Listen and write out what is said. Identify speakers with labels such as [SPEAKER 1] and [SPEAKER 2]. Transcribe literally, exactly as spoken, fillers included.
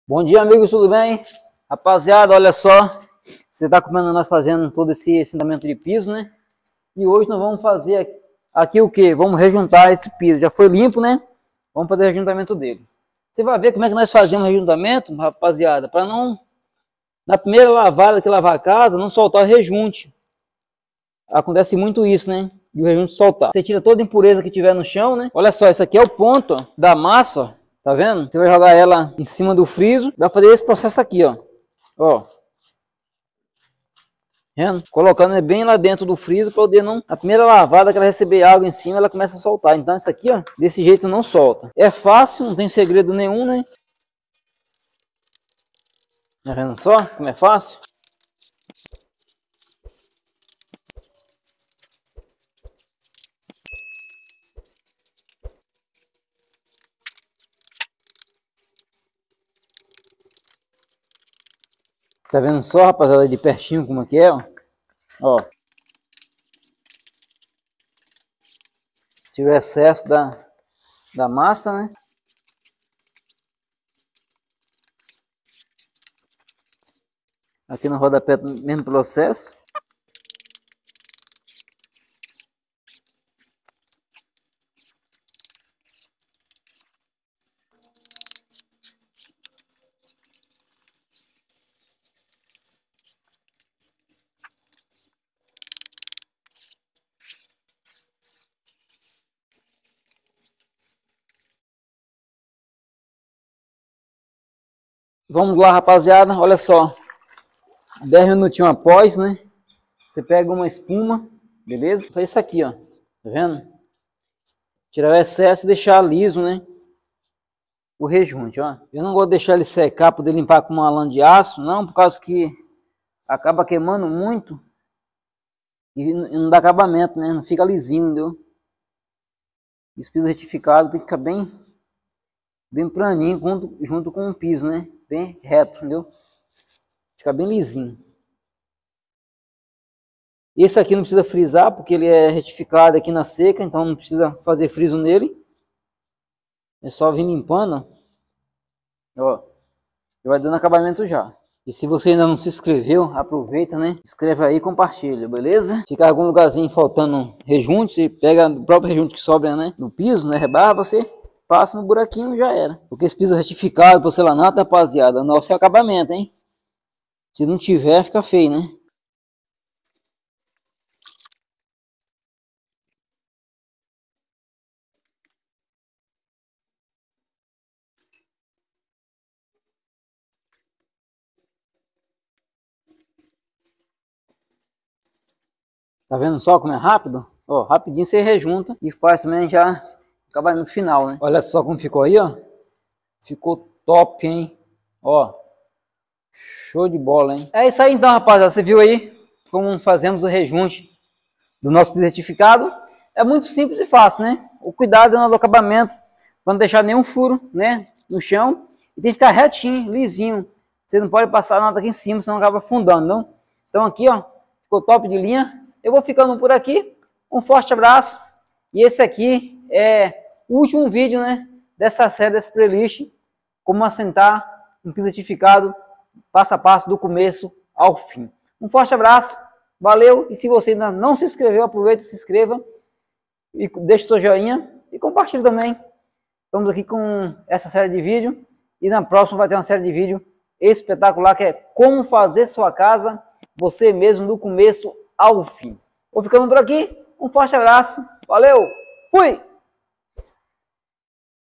[SPEAKER 1] Bom dia, amigos, tudo bem? Rapaziada, olha só, você está acompanhando nós fazendo todo esse assentamento de piso, né? E hoje nós vamos fazer aqui o que? Vamos rejuntar esse piso, já foi limpo, né? Vamos fazer o rejuntamento dele. Você vai ver como é que nós fazemos o rejuntamento, rapaziada, para não, na primeira lavada que lavar a casa, não soltar o rejunte. Acontece muito isso, né? E o rejunte soltar. Você tira toda a impureza que tiver no chão, né? Olha só, esse aqui é o ponto ó, da massa, ó. Tá vendo? Você vai jogar ela em cima do friso. Vai fazer esse processo aqui, ó. Ó. Vendo? Colocando ele bem lá dentro do friso para poder não... A primeira lavada que ela receber água em cima, ela começa a soltar. Então isso aqui, ó, desse jeito não solta. É fácil, não tem segredo nenhum, né? Tá vendo só como é fácil? Tá vendo só, rapaziada, de pertinho como é que é, ó? Ó. Tira o excesso da, da massa, né? Aqui no rodapé, mesmo processo. Vamos lá, rapaziada, olha só, dez minutinhos após, né, você pega uma espuma, beleza? Faz isso aqui, ó, tá vendo? Tirar o excesso e deixar liso, né, o rejunte, ó. Eu não gosto de deixar ele secar, poder limpar com uma lã de aço, não, por causa que acaba queimando muito e não dá acabamento, né, não fica lisinho, entendeu? Esse piso retificado tem que ficar bem, bem planinho junto, junto com o piso, né? Bem reto, entendeu? Fica bem lisinho. Esse aqui não precisa frisar, porque ele é retificado aqui na seca, então não precisa fazer friso nele. É só vir limpando, ó. E vai dando acabamento já. E se você ainda não se inscreveu, aproveita, né? Inscreve aí e compartilha, beleza? Ficar algum lugarzinho faltando rejunte, você pega o próprio rejunte que sobra, né? No piso, né? Rebarra, você passa no buraquinho, já era. Porque esse piso retificado, porcelanato, rapaziada, nosso é acabamento, hein? Se não tiver, fica feio, né? Tá vendo só como é rápido? Ó, rapidinho você rejunta e faz também já o acabamento final, né? Olha só como ficou aí, ó. Ficou top, hein? Ó, show de bola, hein? É isso aí então, rapaziada. Você viu aí como fazemos o rejunte do nosso piso retificado? É muito simples e fácil, né? O cuidado é no acabamento, para não deixar nenhum furo, né, no chão. E tem que ficar retinho, lisinho. Você não pode passar nada aqui em cima, senão acaba afundando, não? Então aqui, ó, ficou top de linha. Eu vou ficando por aqui. Um forte abraço. E esse aqui é o último vídeo, né, dessa série, dessa playlist, como assentar um piso retificado, passo a passo, do começo ao fim. Um forte abraço, valeu, e se você ainda não se inscreveu, aproveita e se inscreva, e deixe seu joinha, e compartilhe também. Estamos aqui com essa série de vídeo, e na próxima vai ter uma série de vídeo espetacular, que é como fazer sua casa, você mesmo, do começo ao fim. Vou ficando por aqui, um forte abraço, valeu, fui!